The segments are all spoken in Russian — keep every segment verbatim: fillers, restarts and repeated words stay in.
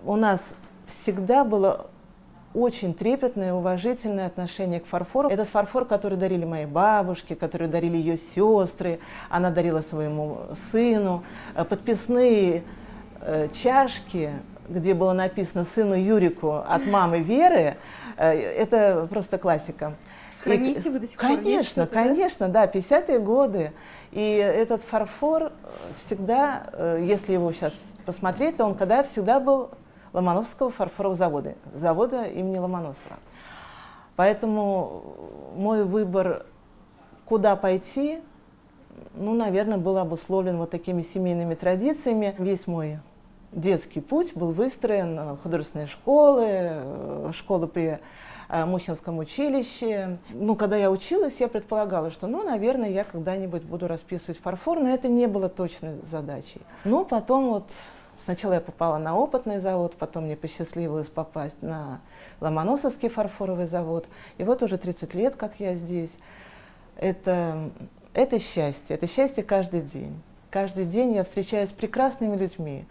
у нас всегда было очень трепетное, уважительное отношение к фарфору. Этот фарфор, который дарили мои бабушки, который дарили ее сестры, она дарила своему сыну. Подписные э, чашки, где было написано «сыну Юрику» от мамы Веры, э, это просто классика. Храните вы до сих пор? Конечно, конечно, да, пятидесятые годы. И этот фарфор всегда, э, если его сейчас посмотреть, то он когда всегда был Ломоносовского фарфорового завода, завода имени Ломоносова. Поэтому мой выбор, куда пойти, ну, наверное, был обусловлен вот такими семейными традициями. Весь мой детский путь был выстроен художественные школы, школы при Мухинском училище. Ну, когда я училась, я предполагала, что, ну, наверное, я когда-нибудь буду расписывать фарфор, но это не было точной задачей. Ну, потом вот сначала я попала на опытный завод, потом мне посчастливилось попасть на Ломоносовский фарфоровый завод. И вот уже тридцать лет, как я здесь. Это, это счастье, это счастье каждый день. Каждый день я встречаюсь с прекрасными людьми,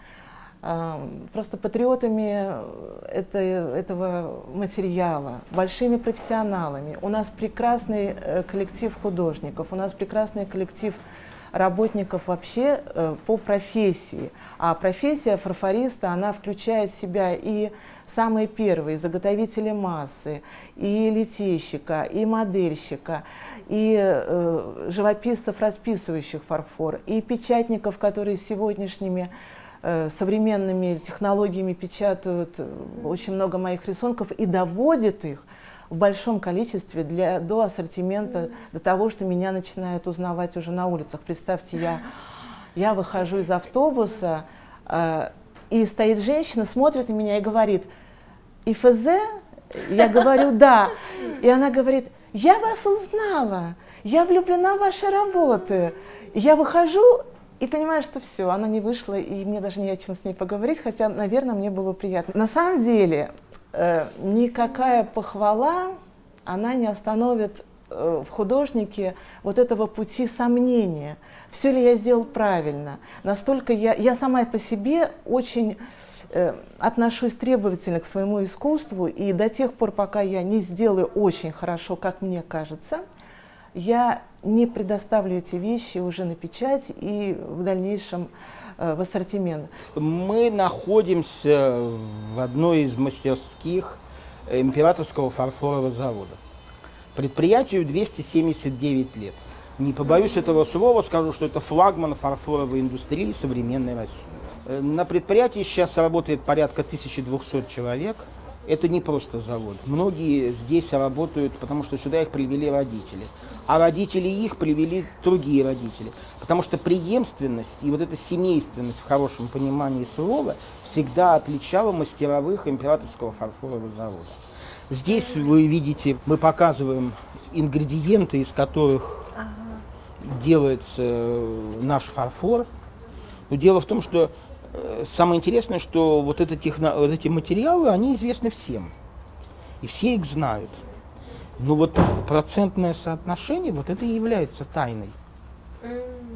просто патриотами это, этого материала, большими профессионалами. У нас прекрасный коллектив художников, у нас прекрасный коллектив работников вообще э, по профессии. А профессия фарфориста, она включает в себя и самые первые заготовители массы, и литейщика, и модельщика, и э, живописцев, расписывающих фарфор, и печатников, которые сегодняшними э, современными технологиями печатают очень много моих рисунков и доводят их в большом количестве для, до ассортимента, до того, что меня начинают узнавать уже на улицах. Представьте, я, я выхожу из автобуса, э, и стоит женщина, смотрит на меня и говорит: «ИФЗ?» Я говорю: «Да». И она говорит: «Я вас узнала, я влюблена в ваши работы». Я выхожу и понимаю, что все, она не вышла, и мне даже не о чем с ней поговорить, хотя, наверное, мне было приятно. На самом деле, Э, никакая похвала, она не остановит э, в художнике вот этого пути сомнения. Все ли я сделал правильно? Настолько я, я сама по себе очень э, отношусь требовательно к своему искусству, и до тех пор, пока я не сделаю очень хорошо, как мне кажется, я не предоставлю эти вещи уже на печать и в дальнейшем в ассортимент. Мы находимся в одной из мастерских Императорского фарфорового завода. Предприятию двести семьдесят девять лет. Не побоюсь этого слова, скажу, что это флагман фарфоровой индустрии современной России. На предприятии сейчас работает порядка тысячи двухсот человек. Это не просто завод. Многие здесь работают, потому что сюда их привели родители. А родители их привели другие родители. Потому что преемственность и вот эта семейственность в хорошем понимании слова всегда отличала мастеровых Императорского фарфорового завода. Здесь вы видите, мы показываем ингредиенты, из которых ага. делается наш фарфор. Но дело в том, что самое интересное, что вот, это техно, вот эти материалы, они известны всем. И все их знают. Но вот процентное соотношение, вот это и является тайной. Mm.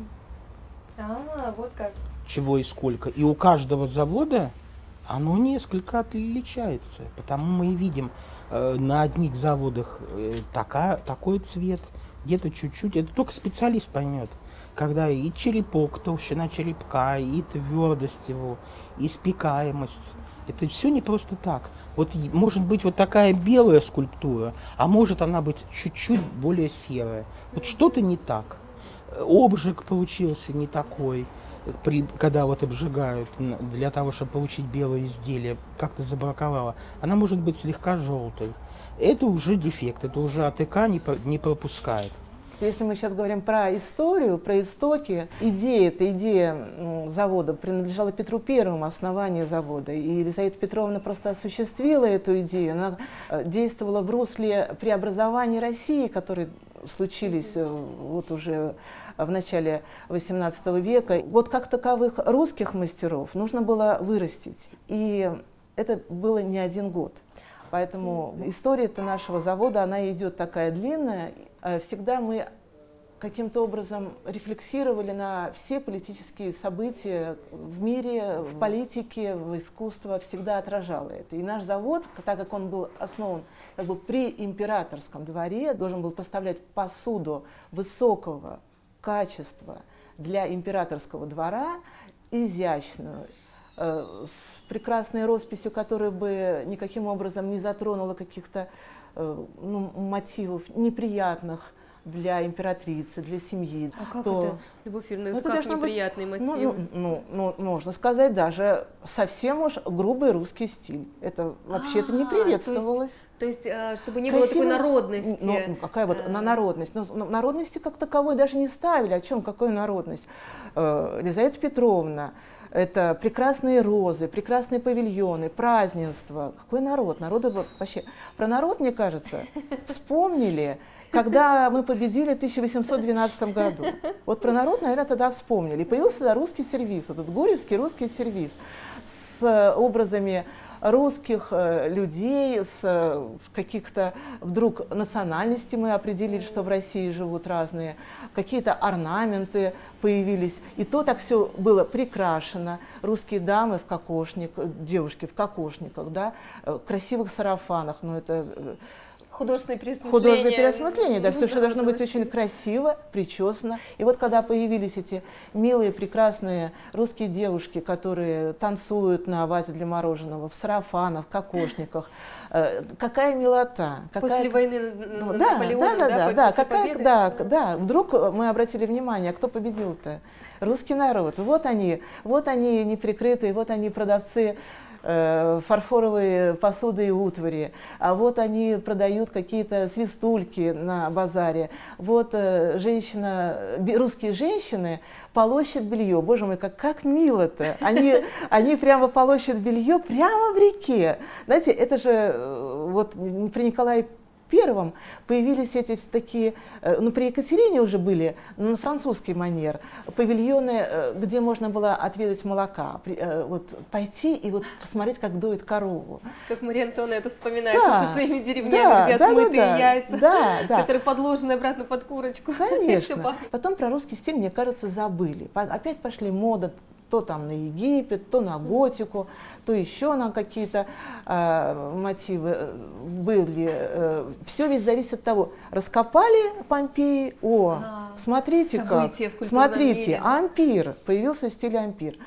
А, вот как. Чего и сколько. И у каждого завода оно несколько отличается. Потому мы и видим э, на одних заводах э, такая, такой цвет, где-то чуть-чуть. Это только специалист поймет. Когда и черепок, толщина черепка, и твердость его, и спекаемость. Это все не просто так. Вот может быть вот такая белая скульптура, а может она быть чуть-чуть более серая. Вот что-то не так. Обжиг получился не такой, при, когда вот обжигают для того, чтобы получить белое изделие, как-то забраковало. Она может быть слегка желтой. Это уже дефект, это уже АТК не, не пропускает. Если мы сейчас говорим про историю, про истоки, идея, эта идея ну, завода принадлежала Петру Первому, основанию завода. И Елизавета Петровна просто осуществила эту идею. Она действовала в русле преобразования России, которые случились вот уже в начале восемнадцатого века. Вот как таковых русских мастеров нужно было вырастить. И это было не один год. Поэтому история-то нашего завода, она идет такая длинная. Всегда мы каким-то образом рефлексировали на все политические события в мире, в политике, в искусстве, всегда отражало это. И наш завод, так как он был основан как бы при императорском дворе, должен был поставлять посуду высокого качества для императорского двора, изящную, с прекрасной росписью, которая бы никаким образом не затронула каких-то ну, мотивов неприятных для императрицы, для семьи. А как то, это, Любовь Юрьевна, ну, это как неприятный быть, мотив? Ну, ну, ну, ну, можно сказать, даже совсем уж грубый русский стиль. Это вообще-то не приветствовалось. То есть, то есть чтобы не Красиво. было такой народности. Ну, ну какая вот а... на народность? Ну, народности как таковой даже не ставили. О чем, какую народность? Елизавета Петровна. Это прекрасные розы, прекрасные павильоны, празднества. Какой народ? Народы вообще... Про народ, мне кажется, вспомнили, когда мы победили в тысяча восемьсот двенадцатом году. Вот про народ, наверное, тогда вспомнили. И появился тогда русский сервиз, вот этот гурьевский русский сервиз с образами русских э, людей, с э, каких-то вдруг национальностей мы определили, что в России живут разные, какие-то орнаменты появились. И то так все было прикрашено. Русские дамы в кокошниках, девушки в кокошниках, да, в красивых сарафанах, ну это... Художественное переосмысление. Художественное переосмысление, да, все, что должно быть очень красиво, причесано. И вот когда появились эти милые, прекрасные русские девушки, которые танцуют на вазе для мороженого, в сарафанах, в кокошниках, э, какая милота. Какая... После войны ну, на да, Наполеоном, да, да, да, да, какая, победы? да, да, вдруг мы обратили внимание, а кто победил-то? Русский народ. Вот они, вот они неприкрытые, вот они продавцы фарфоровые посуды и утвари, а вот они продают какие-то свистульки на базаре, вот женщина, русские женщины полощут белье, боже мой, как, как мило-то, они, они прямо полощут белье прямо в реке, знаете, это же вот при Николае Первом появились эти такие, ну при Екатерине уже были, но на французский манер, павильоны, где можно было отведать молока, вот пойти и вот посмотреть, как доит корову. Как Мария Антуанетта вспоминает да, со своими деревнями, да, где да, отмытые да, яйца, да, да. которые подложены обратно под курочку. Конечно. Потом про русский стиль, мне кажется, забыли. Опять пошли мода. То там на Египет, то на готику, то еще на какие-то э, мотивы были. Э, все ведь зависит от того, раскопали Помпеи, о, а, смотрите как, смотрите, мире. Ампир, появился стиль ампир.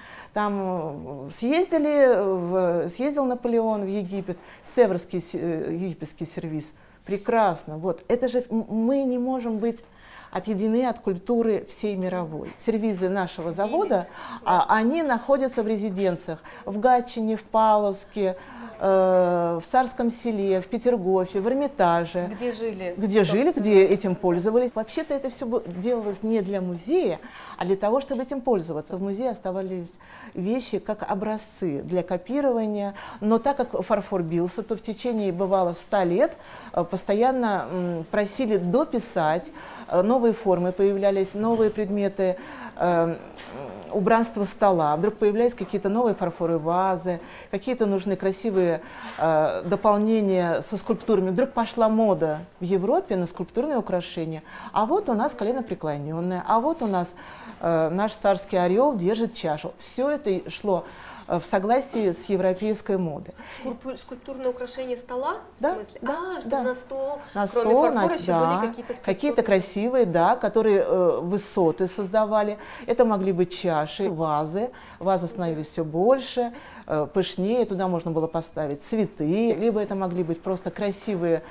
Там съездили, в, съездил Наполеон в Египет, Северский э, египетский сервиз, прекрасно. Вот, это же мы не можем быть отъединены от культуры всей мировой. Сервизы нашего завода, а, они находятся в резиденциях в Гатчине, в Павловске, э, в Царском селе, в Петергофе, в Эрмитаже. Где жили. Где жили, где этим пользовались. Вообще-то это все делалось не для музея, а для того, чтобы этим пользоваться. В музее оставались вещи как образцы для копирования, но так как фарфор бился, то в течение, бывало, ста лет постоянно м, просили дописать, новые формы появлялись, новые предметы э, убранства стола, вдруг появлялись какие-то новые фарфоровые вазы, какие-то нужны красивые э, дополнения со скульптурами. Вдруг пошла мода в Европе на скульптурные украшения, а вот у нас коленопреклоненное, а вот у нас э, наш царский орел держит чашу. Все это шло в согласии с европейской модой. Скульптурное украшение стола? Да, в смысле? да, а, что да. на стол, на кроме стол, фарфора, на, еще да, были какие-то какие-то красивые, да, которые э, высоты создавали. Это могли быть чаши, вазы. Вазы становились все больше, э, пышнее. Туда можно было поставить цветы, либо это могли быть просто красивые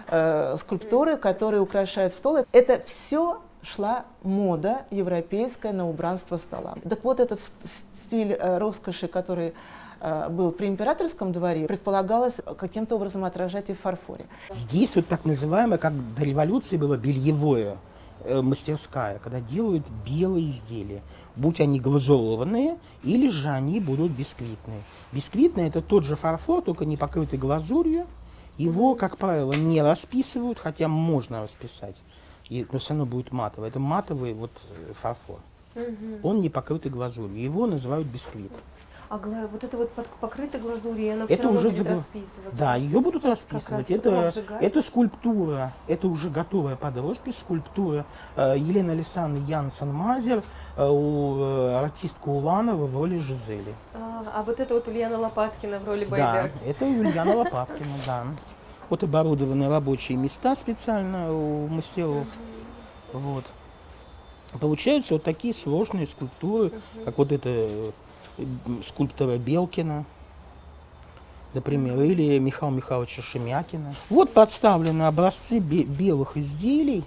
э, скульптуры, которые украшают стол. Это все шла мода европейская на убранство стола. Так вот, этот стиль э, роскоши, который э, был при императорском дворе, предполагалось каким-то образом отражать и в фарфоре. Здесь вот так называемое, как до революции было бельевое, э, мастерская, когда делают белые изделия, будь они глазурованные, или же они будут бисквитные. Бисквитные — это тот же фарфор, только не покрытый глазурью. Его, как правило, не расписывают, хотя можно расписать. И, но все равно будет матовый. Это матовый вот фарфор. Угу. Он не покрытый глазурью. Его называют бисквит. А гла- вот это вот под- покрыто глазурью, и она Это все равно уже будет забыл- расписываться. Да, ее будут Как раз расписывать. потом Это, обжигать. это скульптура, это уже готовая под роспись скульптура э, Елены Александровны Янсен-Мазер, э, у, э, артистка Уланова в роли Жизели. А, а вот это вот Ульяна Лопаткина в роли Да, Байдарки. это Ульяна Лопаткина, да. Вот оборудованы рабочие места специально у мастеров. Вот. Получаются вот такие сложные скульптуры, как вот эта э, скульптора Белкина, например, или Михаила Михайловича Шемякина. Вот представлены образцы бе- белых изделий.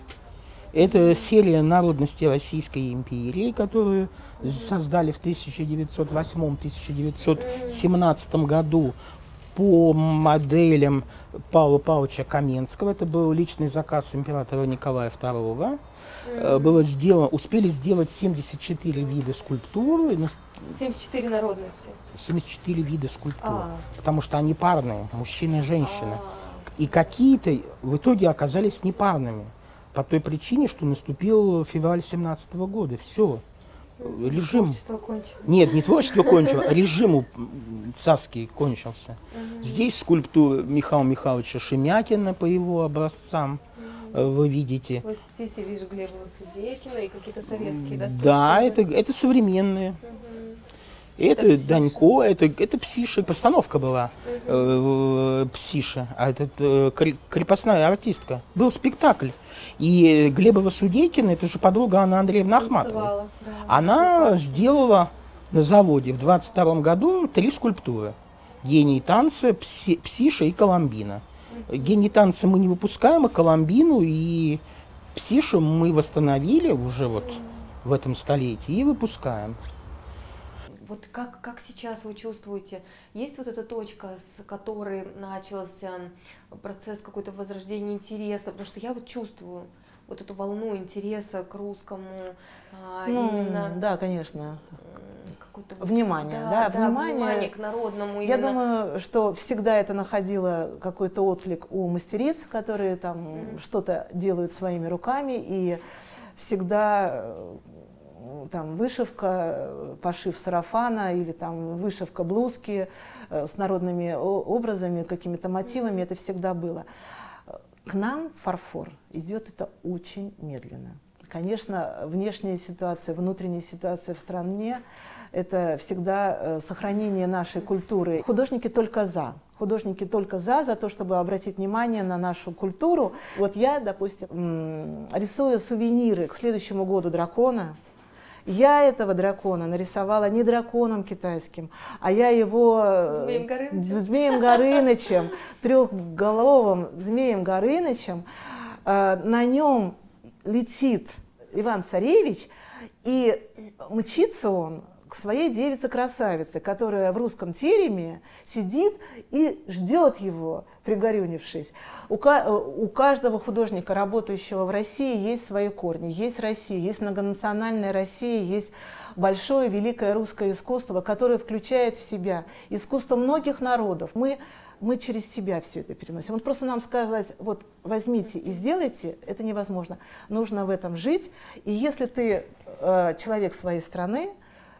Это серия народности Российской империи, которую создали в тысяча девятьсот восьмом — тысяча девятьсот семнадцатом году по моделям Павла Павловича Каменского. Это был личный заказ императора Николая второго. Э, Было сделано, успели сделать семьдесят четыре вида скульптуры, ну, семьдесят четыре народности. семьдесят четыре вида скульптур, А. потому что они парные, мужчина и женщина. А. И какие-то в итоге оказались непарными, по той причине, что наступил февраль семнадцатого года. Все. Режим... Творчество кончилось. Нет, не творчество кончилось, а режим у- царский кончился. Здесь скульптура Михаила Михайловича Шемякина по его образцам, э, вы видите. Вот здесь я вижу Глеба Судейкина и какие-то советские, да? Да, скульптуры? это, это современные. Мгм. Это, Это Псиша. Данько, это, это Псиша. Постановка была э, Псиша, а это э, кре- крепостная артистка. Был спектакль. И Глебова Судейкина, это же подруга Анны Андреевны Ахматовой. Танцевала, да. Она сделала на заводе в двадцать втором году три скульптуры. Гений танца, Пси- Псиша и Коломбина. Гений танца мы не выпускаем, а Коломбину и Псишу мы восстановили уже вот в этом столетии и выпускаем. Вот как, как сейчас вы чувствуете, есть вот эта точка, с которой начался процесс какой-то возрождения интереса? Потому что я вот чувствую вот эту волну интереса к русскому, а, Ну, именно да, конечно. м, какое-то вот- Внимание, да, внимание. внимание к народному. Я именно. думаю, что всегда это находило какой-то отклик у мастериц, которые там Мгм. что-то делают своими руками, и всегда э, там вышивка, э, пошив сарафана или там вышивка блузки э, с народными о- образами, какими-то мотивами, это всегда было. К нам фарфор идет это очень медленно. Конечно, внешняя ситуация, внутренняя ситуация в стране – это всегда э, сохранение нашей культуры. Художники только за. Художники только за, за то, чтобы обратить внимание на нашу культуру. Вот я, допустим, м, рисую сувениры к следующему году дракона. Я этого дракона нарисовала не драконом китайским, а я его э, Змеем Горынычем. Змеем Горынычем, трехголовым Змеем Горынычем. Э, На нем летит Иван-Царевич, и мчится он к своей девице-красавице, которая в русском тереме сидит и ждет его, пригорюнившись. У, ка- у каждого художника, работающего в России, есть свои корни, есть Россия, есть многонациональная Россия, есть большое великое русское искусство, которое включает в себя искусство многих народов. Мы мы через себя все это переносим. Вот просто нам сказать, вот возьмите и сделайте, это невозможно. Нужно в этом жить. И если ты э, человек своей страны,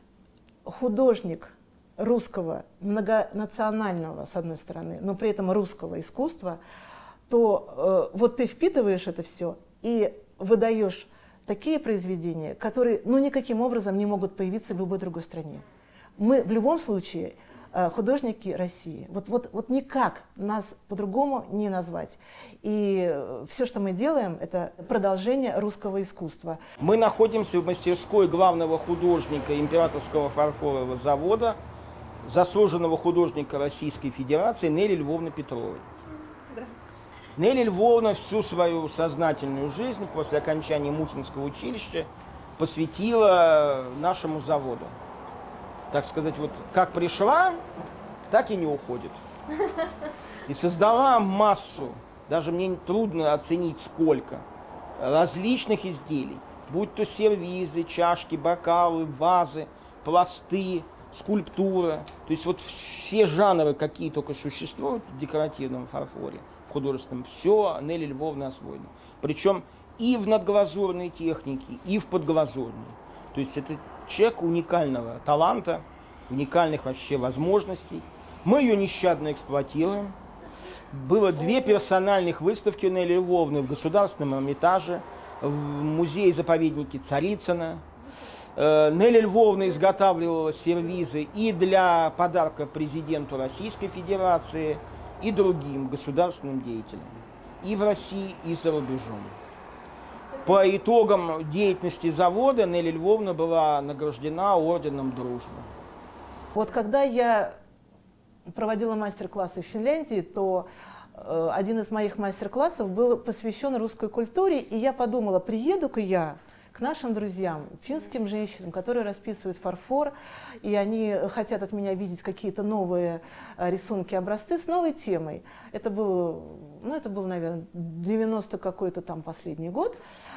художник русского, многонационального, с одной стороны, но при этом русского искусства, то э, вот ты впитываешь это все и выдаешь такие произведения, которые ну, никаким образом не могут появиться в любой другой стране. Мы в любом случае художники России. Вот, вот, вот никак нас по-другому не назвать. И все, что мы делаем, это продолжение русского искусства. Мы находимся в мастерской главного художника Императорского фарфорового завода, заслуженного художника Российской Федерации Нелли Львовны Петровой. Нелли Львовна всю свою сознательную жизнь после окончания Мухинского училища посвятила нашему заводу. Так сказать, вот как пришла, так и не уходит. И создала массу, даже мне трудно оценить сколько, различных изделий, будь то сервизы, чашки, бокалы, вазы, пласты, скульптура. То есть вот все жанры, какие только существуют в декоративном фарфоре, в художественном, все Нелли Львовна освоена. Причем и в надглазурной технике, и в подглазурной. То есть это человек уникального таланта. уникальных вообще возможностей. Мы ее нещадно эксплуатируем. Было две персональных выставки у Нелли Львовны в Государственном Эрмитаже, в музее-заповеднике Царицына. Нелли Львовна изготавливала сервизы и для подарка президенту Российской Федерации, и другим государственным деятелям, и в России, и за рубежом. По итогам деятельности завода Нелли Львовна была награждена орденом Дружбы. Вот когда я проводила мастер-классы в Финляндии, то э, один из моих мастер-классов был посвящен русской культуре, и я подумала, приеду-ка я к нашим друзьям, финским женщинам, которые расписывают фарфор, и они хотят от меня видеть какие-то новые рисунки, образцы с новой темой. Это был, ну, это был, наверное, девяностый какой-то там последний год.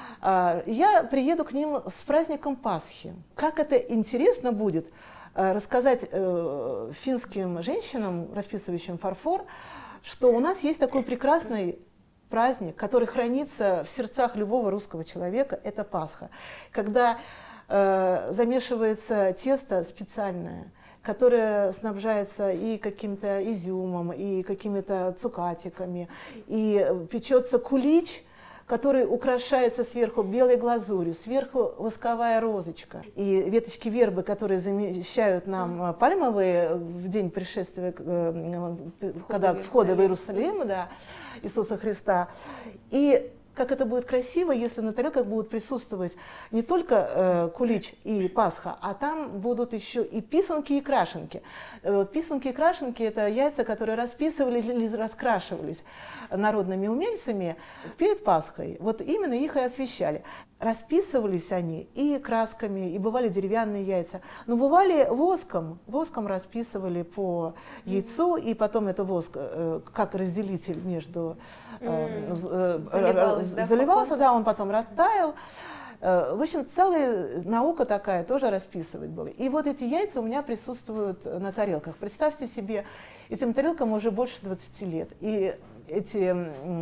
Я приеду к ним с праздником Пасхи. Как это интересно будет рассказать финским женщинам, расписывающим фарфор, что у нас есть такой прекрасный праздник, который хранится в сердцах любого русского человека, это Пасха. Когда э, замешивается тесто специальное, которое снабжается и каким-то изюмом, и какими-то цукатиками, и печется кулич, который украшается сверху белой глазурью, сверху восковая розочка. И веточки вербы, которые замещают нам пальмовые в день пришествия, когда входа в Иерусалим, да, Иисуса Христа. И как это будет красиво, если на тарелках будут присутствовать не только э, кулич и Пасха, а там будут еще и писанки и крашенки. Э, писанки и крашенки – это яйца, которые расписывались или раскрашивались народными умельцами перед Пасхой. Вот именно их и освещали. Расписывались они и красками, и бывали деревянные яйца, но бывали воском. Воском расписывали по яйцу, и потом это воск э, как разделитель между… Э, э, заливалось, да, заливался, да, он потом растаял. В общем, целая наука такая, тоже расписывать было. И вот эти яйца у меня присутствуют на тарелках. Представьте себе, этим тарелкам уже больше двадцати лет. И эти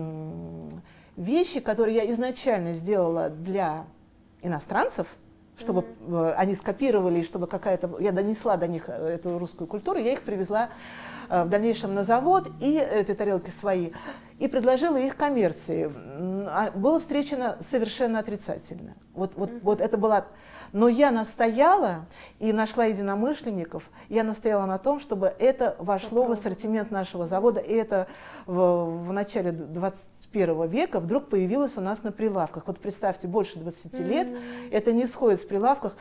вещи, которые я изначально сделала для иностранцев, чтобы mm-hmm. они скопировали, чтобы какая-то… Я донесла до них эту русскую культуру, я их привезла в дальнейшем на завод, и эти тарелки свои, и предложила их коммерции. Было встречено совершенно отрицательно. Вот, вот, mm-hmm. вот это была… Но я настояла и нашла единомышленников, я настояла на том, чтобы это вошло в ассортимент нашего завода, и это в, в начале двадцать первого века вдруг появилось у нас на прилавках. Вот представьте, больше двадцати mm-hmm. лет это не сходит с прилавков.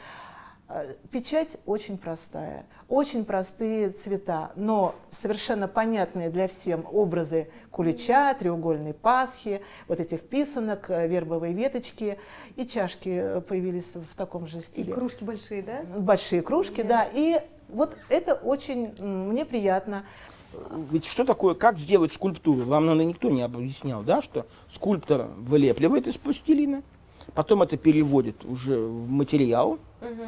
Печать очень простая, очень простые цвета, но совершенно понятные для всех образы кулича, треугольной Пасхи, вот этих писанок, вербовые веточки, и чашки появились в таком же стиле. И кружки большие, да? Большие кружки, да, и вот это очень мне приятно. Ведь что такое, как сделать скульптуру? Вам, наверное, никто не объяснял, да, что скульптор вылепливает из пластилина, потом это переводит уже в материал, угу.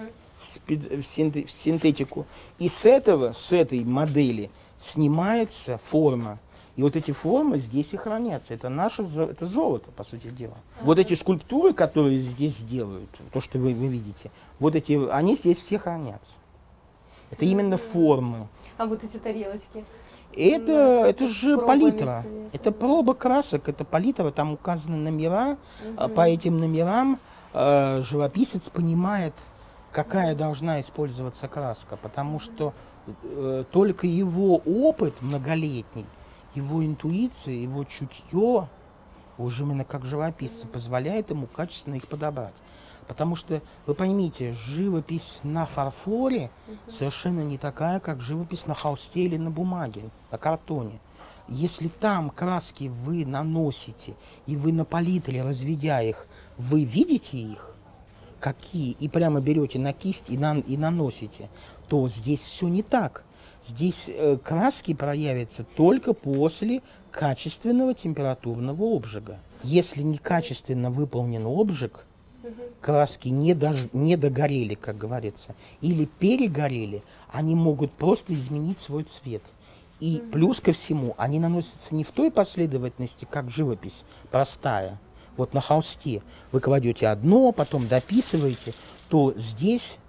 в синтетику, и с этого, с этой модели снимается форма. И вот эти формы здесь и хранятся. Это наше, это золото, по сути дела. Ага. Вот эти скульптуры, которые здесь делают, то, что вы, вы видите, вот эти, они здесь все хранятся. Это именно формы. А вот эти тарелочки? Это, ну, это же палитра. Цвета. Это проба красок, это палитра, там указаны номера. Угу. По этим номерам э, живописец понимает, какая должна использоваться краска, потому что э, только его опыт многолетний, его интуиция, его чутье, уже именно как живописца, позволяет ему качественно их подобрать. Потому что, вы поймите, живопись на фарфоре совершенно не такая, как живопись на холсте или на бумаге, на картоне. Если там краски вы наносите, и вы на палитре, разведя их, вы видите их, какие, и прямо берете на кисть и, на, и наносите, то здесь все не так. Здесь э, краски проявятся только после качественного температурного обжига. Если некачественно выполнен обжиг, краски не, дож, не догорели, как говорится, или перегорели, они могут просто изменить свой цвет. И mm-hmm. плюс ко всему, они наносятся не в той последовательности, как живопись простая. Вот на холсте вы кладете одно, потом дописываете, то здесь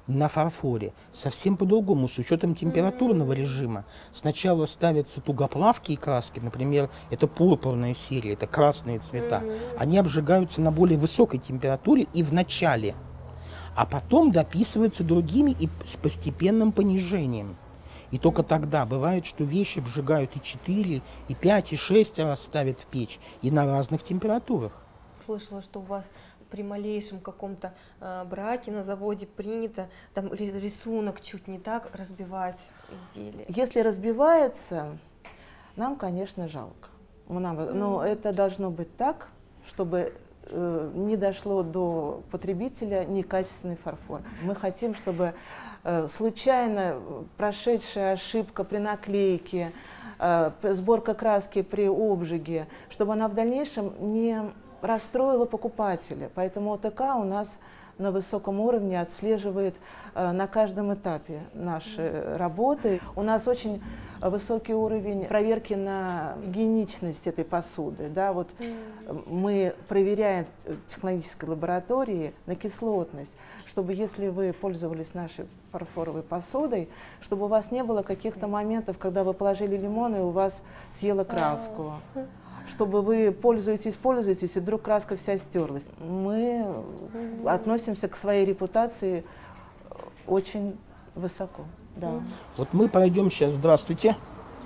на фарфоре совсем по-другому, с учетом температурного режима. Сначала ставятся тугоплавкие краски, например, это пурпурная серия, это красные цвета. Они обжигаются на более высокой температуре и в начале, а потом дописываются другими и с постепенным понижением. И только тогда бывает, что вещи обжигают и четыре, и пять, и шесть раз ставят в печь, и на разных температурах. Слышала, что у вас при малейшем каком-то э, браке на заводе принято там рисунок чуть не так разбивать изделие. Если разбивается, нам, конечно, жалко. Нам, mm. Но это должно быть так, чтобы э, не дошло до потребителя некачественный фарфор. Мы хотим, чтобы э, случайно прошедшая ошибка при наклейке, э, сборка краски при обжиге, чтобы она в дальнейшем не расстроила покупателя. Поэтому ОТК у нас на высоком уровне отслеживает э, на каждом этапе нашей работы. У нас очень высокий уровень проверки на гигиеничность этой посуды. Да, вот мы проверяем в технологической лаборатории на кислотность, чтобы если вы пользовались нашей фарфоровой посудой, чтобы у вас не было каких-то моментов, когда вы положили лимон и у вас съела краску. Чтобы вы пользуетесь, пользуетесь, и вдруг краска вся стерлась. Мы mm-hmm. относимся к своей репутации очень высоко. Да. Mm-hmm. Вот мы пройдем сейчас. Здравствуйте.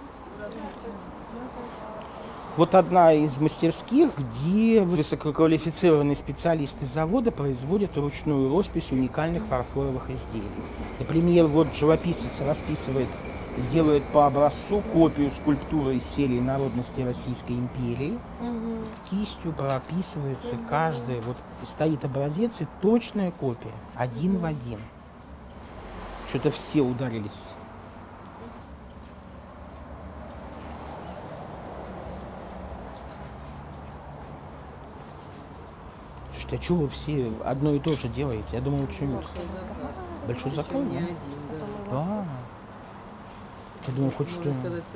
Вот одна из мастерских, где высококвалифицированные специалисты завода производят ручную роспись уникальных фарфоровых изделий. Например, вот живописец расписывает, делает по образцу копию скульптуры из серии народности Российской империи. Угу. Кистью прописывается угу. каждая, вот стоит образец и точная копия, один угу. в один. Что-то все ударились. Слушайте, а что вы все одно и то же делаете? Я думал, что-нибудь... Большой заказ? Большой заказ, да? Да. Я думаю, хоть что...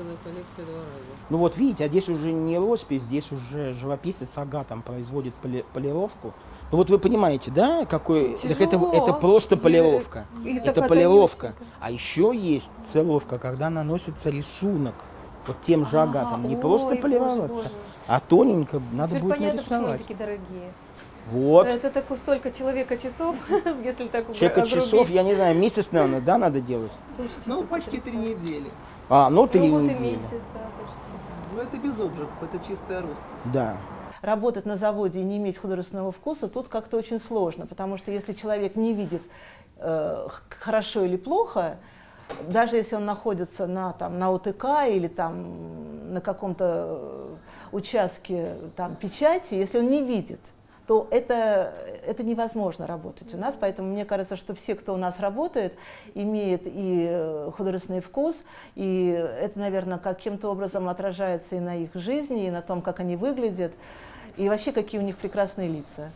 Ну вот видите, а здесь уже не роспись, здесь уже живописец агатом производит поли полировку. Ну вот вы понимаете, да, какой... Так это, это просто полировка. И, это полировка. А еще есть целовка, когда наносится рисунок вот тем же агатом. Не ой, просто полироваться, боже, боже. а тоненько надо Теперь будет понятно, нарисовать. Почему такие дорогие. Вот. Это такое столько человека часов, если так Человека часов, я не знаю, месяц, наверное, да, надо делать? Слушайте, ну, почти три недели. А, ну три ну, недели. Месяц, да, почти. Ну, это без обжигов, это чистая роспись. Да. Работать на заводе и не иметь художественного вкуса тут как-то очень сложно, потому что если человек не видит э, хорошо или плохо, даже если он находится на, там, на ОТК или там, на каком-то участке там, печати, если он не видит, то это, это невозможно работать у нас. Поэтому мне кажется, что все, кто у нас работает, имеют и художественный вкус, и это, наверное, каким-то образом отражается и на их жизни, и на том, как они выглядят, и вообще, какие у них прекрасные лица.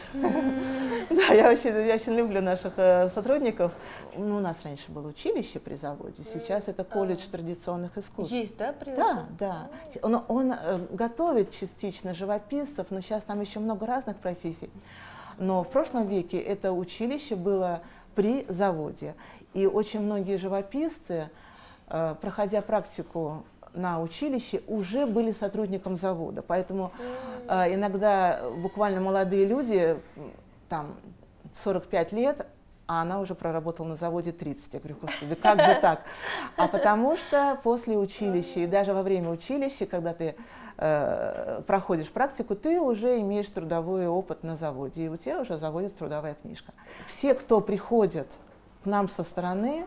Да, я очень, я очень люблю наших э, сотрудников. Ну, у нас раньше было училище при заводе, сейчас это колледж традиционных искусств. Есть, да, при Да, да. Он, он э, готовит частично живописцев, но сейчас там еще много разных профессий. Но в прошлом веке это училище было при заводе. И очень многие живописцы, э, проходя практику на училище, уже были сотрудником завода. Поэтому э, иногда буквально молодые люди, там, сорок пять лет, а она уже проработала на заводе тридцать. Я говорю, господи, как же так? А потому что после училища и даже во время училища, когда ты э, проходишь практику, ты уже имеешь трудовой опыт на заводе, и у тебя уже заводит трудовая книжка. Все, кто приходит к нам со стороны,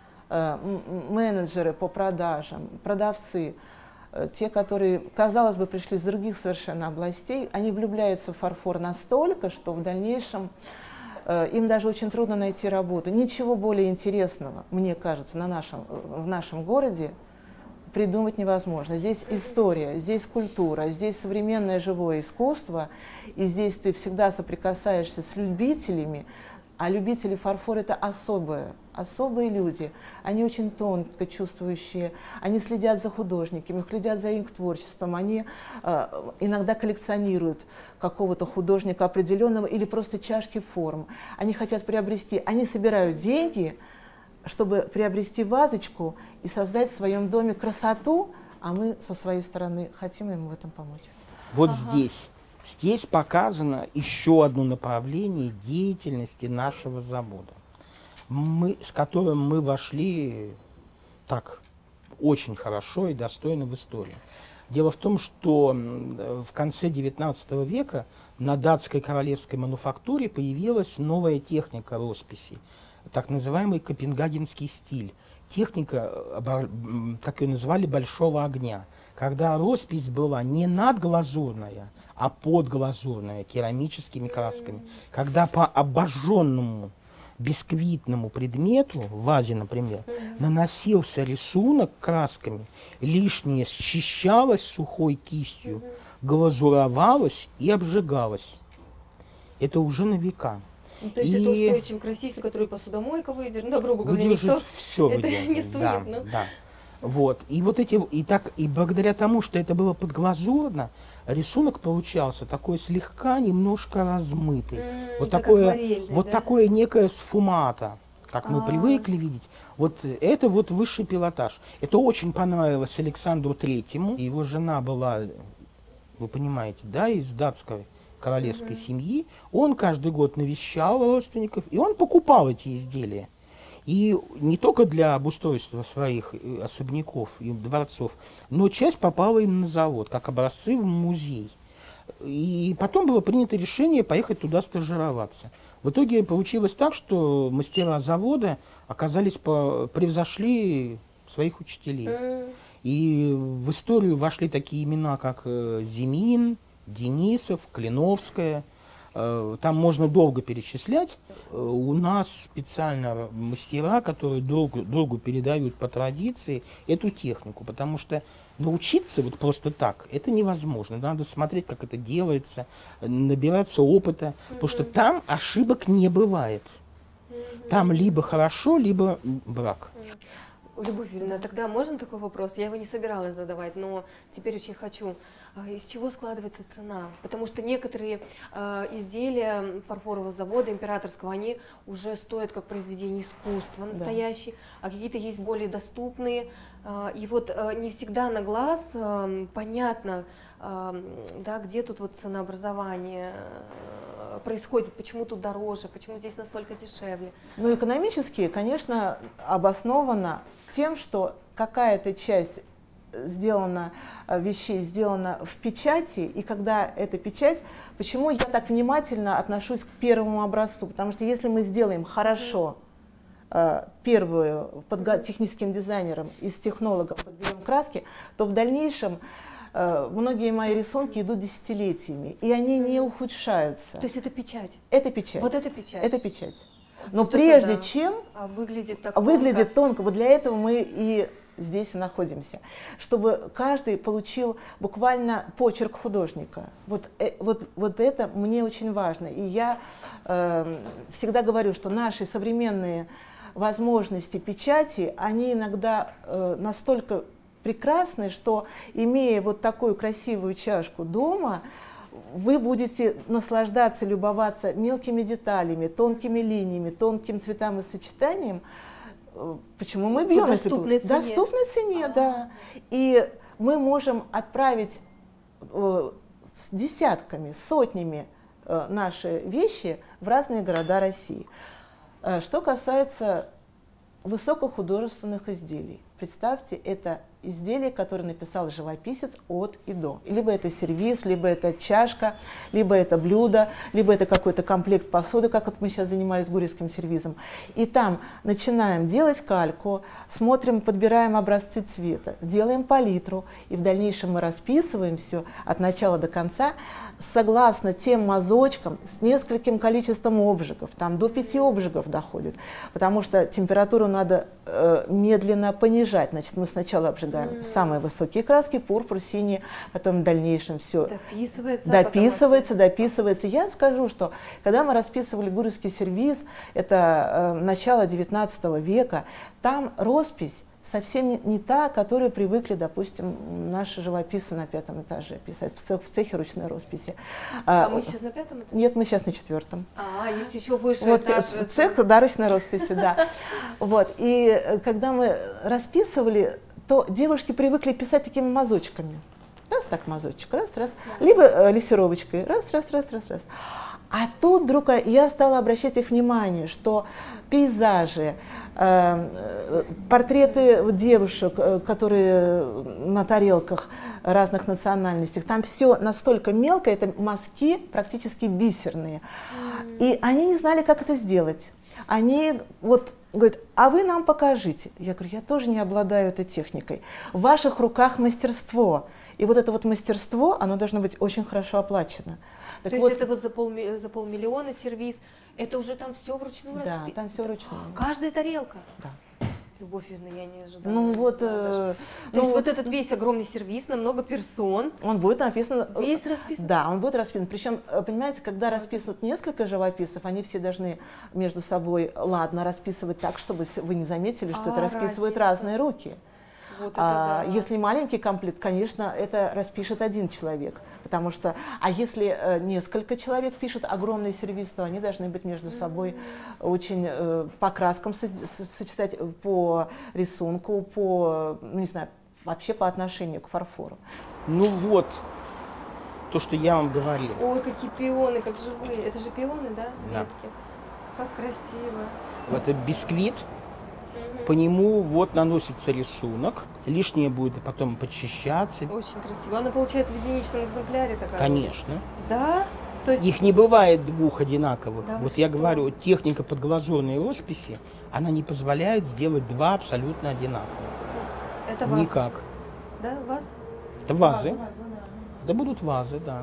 менеджеры по продажам, продавцы, те, которые, казалось бы, пришли с других совершенно областей, они влюбляются в фарфор настолько, что в дальнейшем э, им даже очень трудно найти работу. Ничего более интересного, мне кажется, на нашем, в нашем городе придумать невозможно. Здесь история, здесь культура, здесь современное живое искусство, и здесь ты всегда соприкасаешься с любителями, а любители фарфора — это особое особые люди, они очень тонко чувствующие, они следят за художниками, следят за их творчеством, они э, иногда коллекционируют какого-то художника определенного или просто чашки форм. Они хотят приобрести, они собирают деньги, чтобы приобрести вазочку и создать в своем доме красоту, а мы со своей стороны хотим им в этом помочь. Вот Ага. здесь, здесь показано еще одно направление деятельности нашего завода, мы, с которым мы вошли так очень хорошо и достойно в историю. Дело в том, что в конце девятнадцатого века на датской королевской мануфактуре появилась новая техника росписи, так называемый копенгагенский стиль. Техника, как ее называли, большого огня, когда роспись была не надглазурная, а подглазурная, керамическими красками. Когда по обожженному бисквитному предмету, в вазе, например, наносился рисунок красками, лишнее счищалось сухой кистью, глазуровалось и обжигалось. Это уже на века. Ну, то есть И- это устойчивый краситель, который посудомойка выдержит, ну, грубо говоря, Выдержит никто все, это не сунет, да, ну. да. Вот. И вот эти, и так, и благодаря тому, что это было подглазурно, рисунок получался такой слегка немножко размытый. М, Вот как такое, акварельный, вот да? такое некое сфумата, как мы А. привыкли видеть. Вот это вот высший пилотаж. Это очень понравилось Александру Третьему. Его жена была, вы понимаете, да, из датской королевской семьи. Он каждый год навещал родственников, и он покупал эти изделия. И не только для обустройства своих э, особняков и дворцов, но часть попала им на завод, как образцы в музей. И потом было принято решение поехать туда стажироваться. В итоге получилось так, что мастера завода оказались по, превзошли своих учителей. М, И в историю вошли такие имена, как э, Зимин, Денисов, Клиновская. Э, Там можно долго перечислять. Э, У нас специально мастера, которые долго, долго передают по традиции эту технику, потому что научиться вот просто так, это невозможно. Надо смотреть, как это делается, набираться опыта, потому что там ошибок не бывает. Там либо хорошо, либо м, брак. Любовь Юрьевна, тогда можно такой вопрос? Я его не собиралась задавать, но теперь очень хочу. А из чего складывается цена? Потому что некоторые э, изделия фарфорового завода императорского, они уже стоят как произведение искусства настоящие, а какие-то есть более доступные. Э, и вот э, не всегда на глаз э, понятно, э, да, где тут вот ценообразование э, происходит, почему тут дороже, почему здесь настолько дешевле. Ну, экономически, конечно, обосновано тем, что какая-то часть сделана, э, вещей сделана в печати, и когда эта печать, почему я так внимательно отношусь к первому образцу, потому что если мы сделаем хорошо э, первую подго- техническим дизайнером из технологов подберем краски, то в дальнейшем э, многие мои рисунки идут десятилетиями, и они не ухудшаются. То есть это печать. Это печать. Вот это печать. Это печать. Но Вот это прежде да. чем А выглядит так выглядит тонко. тонко, вот для этого мы и здесь и находимся, чтобы каждый получил буквально почерк художника. Вот, э, вот, вот это мне очень важно. И я э, всегда говорю, что наши современные возможности печати, они иногда э, настолько прекрасны, что, имея вот такую красивую чашку дома, вы будете наслаждаться, любоваться мелкими деталями, тонкими линиями, тонким цветам и сочетанием. Почему мы бьем? По доступной если... цене. Доступной цене, да. И мы можем отправить э, с десятками, сотнями э, наши вещи в разные города России. Э, что касается высокохудожественных изделий, представьте, это изделие, которое написал живописец от и до. Либо это сервиз, либо это чашка, либо это блюдо, либо это какой-то комплект посуды, как вот мы сейчас занимались гурьевским сервизом. И там начинаем делать кальку, смотрим, подбираем образцы цвета, делаем палитру, и в дальнейшем мы расписываем все от начала до конца, согласно тем мазочкам, с нескольким количеством обжигов, там до пяти обжигов доходит, потому что температуру надо э, медленно понижать. Значит, мы сначала обжигаем mm-hmm. самые высокие краски, пурпур, синий, потом в дальнейшем все дописывается. Дописывается, дописывается. Я скажу, что когда мы расписывали Гурьевский сервиз, это э, начало девятнадцатого века, там роспись совсем не, не та, которую привыкли, допустим, наши живописцы на пятом этаже писать, в, цех, в цехе ручной росписи. А, а мы сейчас на пятом этаже? Нет, мы сейчас на четвертом. А, есть еще выше вот, этаж. Цех да, ручной росписи, да. Вот, и когда мы расписывали, то девушки привыкли писать такими мазочками. Раз так мазочек, раз, раз. Либо э, лессировочкой, раз, раз, раз, раз, раз. А тут вдруг я стала обращать их внимание, что пейзажи, э, портреты девушек, которые на тарелках разных национальностей, там все настолько мелко, это мазки практически бисерные. И они не знали, как это сделать. Они вот говорят, а вы нам покажите. Я говорю, я тоже не обладаю этой техникой. В ваших руках мастерство. И вот это вот мастерство, оно должно быть очень хорошо оплачено. То Так есть вот, это вот за, пол, за полмиллиона сервиз, это уже там все вручную да, расписано? там все вручную. Каждая тарелка? Да. Любовь, видно, я не ожидала. Ну вот, да, э, То ну, есть вот этот весь огромный сервиз на много персон. он будет написан. Весь расписан? Да, он будет расписан. Причем, понимаете, когда расписывают несколько живописцев, они все должны между собой ладно расписывать так, чтобы вы не заметили, что А, это расписывают разница. разные руки. Вот А, да. Если маленький комплект, конечно, это распишет один человек, потому что, а если э, несколько человек пишут огромный сервиз, то они должны быть между mm-hmm. собой очень э, по краскам со сочетать, по рисунку, по, ну, не знаю, вообще по отношению к фарфору. Ну вот, то, что я вам говорил. Ой, какие пионы, как живые. Это же пионы, да? Да. Ветки. Как красиво. Это бисквит. По нему вот наносится рисунок, лишнее будет потом подчищаться. Очень красиво. Она получается в единичном экземпляре такая? Конечно. Да? То есть... Их не бывает двух одинаковых. Да, вот я что? говорю, техника подглазурной росписи, она не позволяет сделать два абсолютно одинаковых. Это ваза? Никак. Да, ваз? Это вазы. Да будут вазы, да.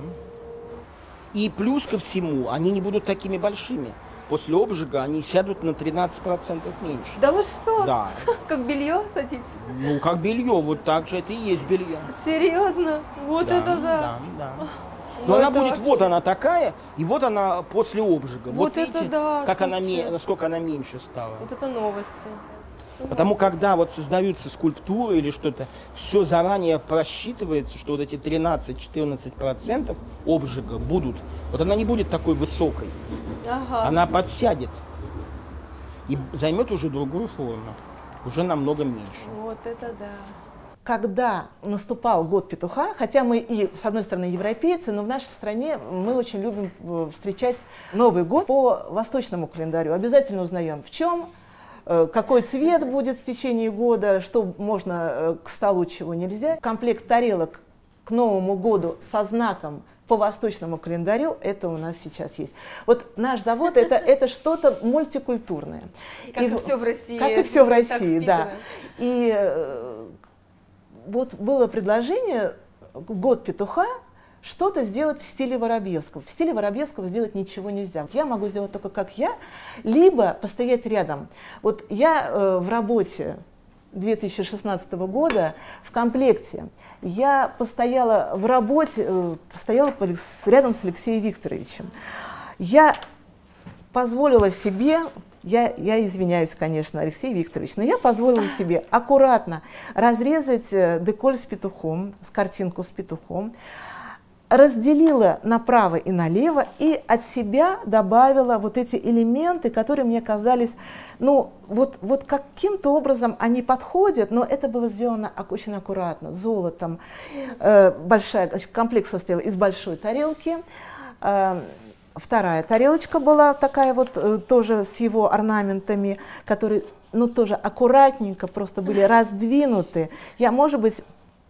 И плюс ко всему, они не будут такими большими. После обжига они сядут на тринадцать процентов меньше. Да вы что? Да. Как белье садится? Ну, как белье, вот так же это и есть белье. Серьезно? Вот да, это да. Да, да. Ну, Но она это будет, вообще... вот она такая, и вот она после обжига. Вот, Вот это видите, да, как она, слушайте. насколько она меньше стала. Вот это новости. Потому когда вот создаются скульптуры или что-то, все заранее просчитывается, что вот эти тринадцать-четырнадцать процентов обжига будут, вот она не будет такой высокой, Ага. она подсядет и займет уже другую форму, уже намного меньше. Вот это да. Когда наступал год петуха, хотя мы и, с одной стороны, европейцы, но в нашей стране мы очень любим встречать Новый год по восточному календарю. Обязательно узнаем, в чем, какой цвет будет в течение года, что можно к столу, чего нельзя. Комплект тарелок к Новому году со знаком по восточному календарю, это у нас сейчас есть. Вот наш завод это, это что-то мультикультурное. Как и, и все в России. Как и все в России, да. И э, вот было предложение год петуха что-то сделать в стиле Воробьевского. В стиле Воробьевского сделать ничего нельзя. Я могу сделать только как я, либо постоять рядом. Вот я э, в работе две тысячи шестнадцатого года в комплекте я постояла в работе, э, постояла рядом с Алексеем Викторовичем. Я позволила себе, я, я извиняюсь, конечно, Алексей Викторович, но я позволила себе аккуратно разрезать деколь с петухом, с картинку с петухом, разделила направо и налево и от себя добавила вот эти элементы, которые мне казались, ну, вот, вот каким-то образом они подходят, но это было сделано очень аккуратно, золотом. Э, большая, комплекс состоял из большой тарелки, э, вторая тарелочка была такая вот, э, тоже с его орнаментами, которые, ну, тоже аккуратненько просто были раздвинуты. Я, может быть,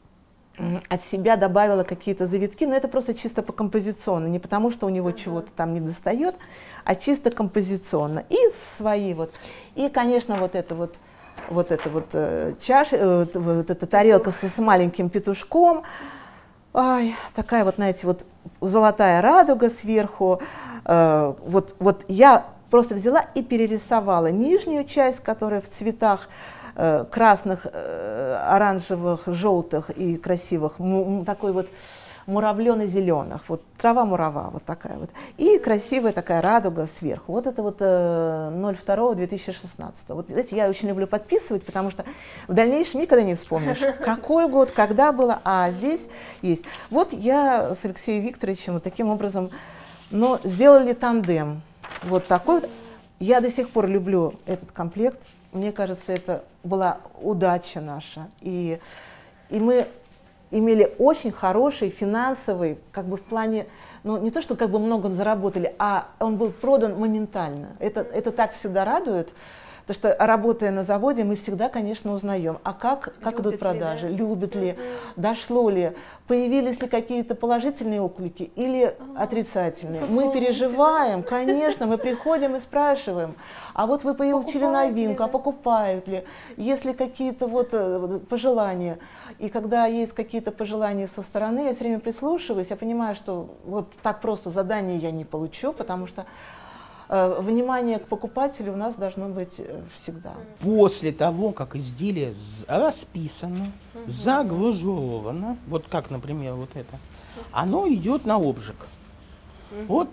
от себя добавила какие-то завитки, но это просто чисто по композиционно, не потому что у него uh-huh. чего-то там не достает, а чисто композиционно. И свои вот. И, конечно, вот это вот, вот это вот э, чаша, э, вот эта тарелка с, с маленьким петушком, ай, такая вот, знаете, вот золотая радуга сверху. Э, вот, вот я просто взяла и перерисовала нижнюю часть, которая в цветах э, красных, э, оранжевых, желтых и красивых, такой вот муравлено-зеленых, вот трава-мурава, вот такая вот, и красивая такая радуга сверху. Вот это вот э, ноль второго две тысячи шестнадцатого. Вот, знаете, я очень люблю подписывать, потому что в дальнейшем никогда не вспомнишь, какой год, когда было, а здесь есть. Вот я с Алексеем Викторовичем вот таким образом, но сделали тандем. Вот такой вот. Я до сих пор люблю этот комплект. Мне кажется, это была удача наша. И, и мы имели очень хороший финансовый, как бы в плане, ну не то, что как бы много заработали, а он был продан моментально. Это, это так всегда радует, потому что, работая на заводе, мы всегда, конечно, узнаем, а как, как идут продажи, ли, да? любят ли, mm-hmm. дошло ли, появились ли какие-то положительные отклики или oh. отрицательные. Мы oh. переживаем, конечно, мы приходим и спрашиваем, а вот вы получили новинку, а покупают ли, есть ли какие-то вот пожелания. И когда есть какие-то пожелания со стороны, я все время прислушиваюсь, я понимаю, что вот так просто задание я не получу, потому что внимание к покупателю у нас должно быть всегда. После того, как изделие расписано, угу. загрузовано, вот как, например, вот это, оно идет на обжиг. Угу. Вот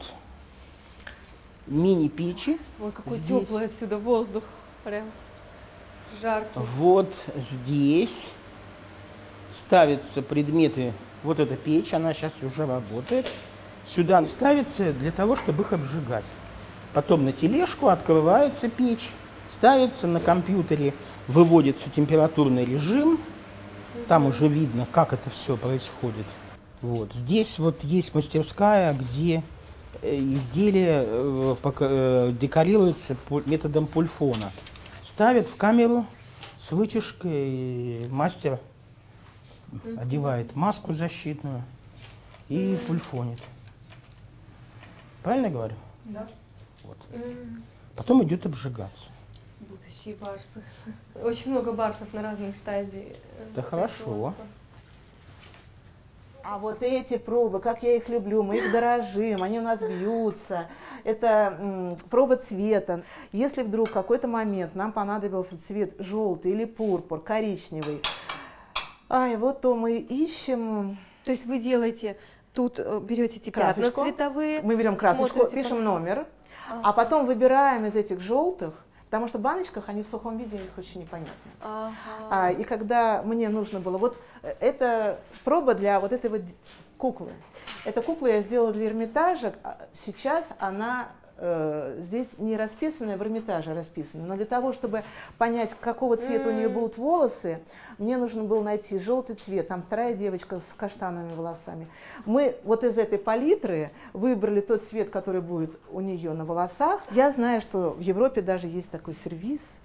мини-печи. Ой, какой здесь. Теплый отсюда воздух, прям жаркий. Вот здесь ставятся предметы, вот эта печь, она сейчас уже работает. Сюда ставится для того, чтобы их обжигать. Потом на тележку открывается печь, ставится на компьютере, выводится температурный режим. Там уже видно, как это все происходит. Вот. Здесь вот есть мастерская, где изделие декорируется методом пульфона. Ставят в камеру с вытяжкой, мастер одевает маску защитную и пульфонит. Правильно говорю? Да. Вот. Потом идет обжигаться. Будущие барсы. Очень много барсов на разных стадиях. Да хорошо. А вот эти пробы, как я их люблю, мы их дорожим, они у нас бьются. Это м, проба цвета. Если вдруг в какой-то момент нам понадобился цвет желтый или пурпур, коричневый, ай, вот то мы ищем. То есть вы делаете, тут берете эти пятна цветовые. Мы берем красочку, пишем номер. А потом выбираем из этих желтых, потому что в баночках они в сухом виде, их очень непонятно. Ага. А, и когда мне нужно было, вот это проба для вот этой вот куклы. Эта кукла я сделала для Эрмитажа, сейчас она э, здесь не расписанная, в Эрмитаже расписана, но для того, чтобы понять, какого цвета mm. у нее будут волосы, мне нужно было найти желтый цвет, там вторая девочка с каштановыми волосами. Мы вот из этой палитры выбрали тот цвет, который будет у нее на волосах. Я знаю, что в Европе даже есть такой сервиз,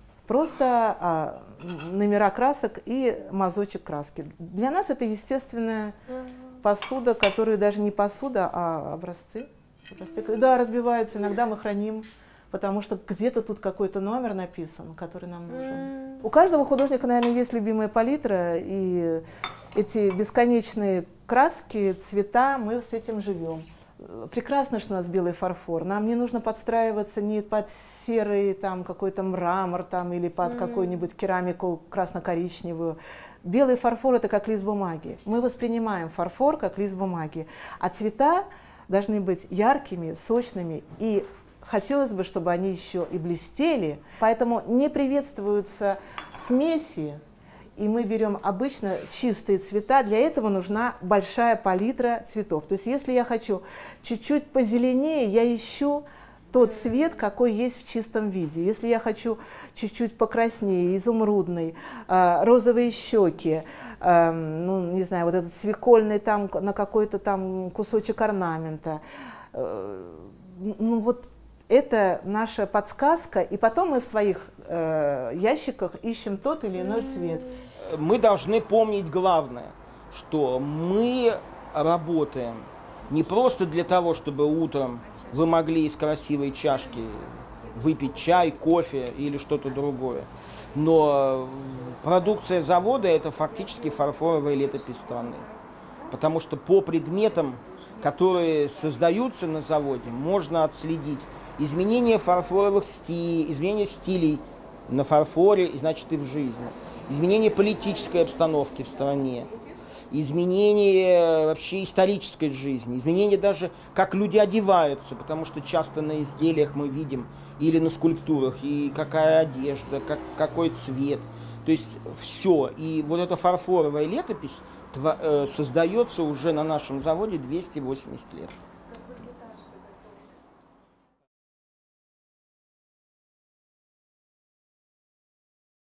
просто а, номера красок и мазочек краски. Для нас это естественная посуда, которая даже не посуда, а образцы. образцы. Да, разбиваются, иногда мы храним, потому что где-то тут какой-то номер написан, который нам нужен. У каждого художника, наверное, есть любимая палитра, и эти бесконечные краски, цвета, мы с этим живем. Прекрасно, что у нас белый фарфор. Нам не нужно подстраиваться ни под серый там какой-то мрамор там, или под mm-hmm. какую-нибудь керамику красно-коричневую. Белый фарфор – это как лист бумаги. Мы воспринимаем фарфор как лист бумаги. А цвета должны быть яркими, сочными, и хотелось бы, чтобы они еще и блестели. Поэтому не приветствуются смеси. И мы берем обычно чистые цвета, для этого нужна большая палитра цветов. То есть если я хочу чуть-чуть позеленее, я ищу тот цвет, какой есть в чистом виде. Если я хочу чуть-чуть покраснее, изумрудный, э, розовые щеки, э, ну, не знаю, вот этот свекольный там на какой-то там кусочек орнамента, э, ну вот это наша подсказка, и потом мы в своих э, ящиках ищем тот или иной цвет. Мы должны помнить главное, что мы работаем не просто для того, чтобы утром вы могли из красивой чашки выпить чай, кофе или что-то другое, но продукция завода – это фактически фарфоровая летопись страны, потому что по предметам которые создаются на заводе, можно отследить изменение фарфоровых стилей, изменение стилей на фарфоре, и значит и в жизни, изменение политической обстановки в стране, изменение вообще исторической жизни, изменение даже как люди одеваются, потому что часто на изделиях мы видим или на скульптурах, и какая одежда, как, какой цвет. То есть все. И вот эта фарфоровая летопись тва, э, создается уже на нашем заводе двести восемьдесят лет.